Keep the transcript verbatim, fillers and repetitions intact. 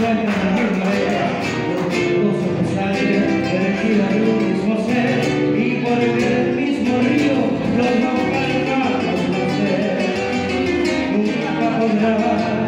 encuentran a mi manera, porque todos somos sangre, elegida de un mismo ser, y por beber el mismo río, los naufragos nacer. Nunca podrá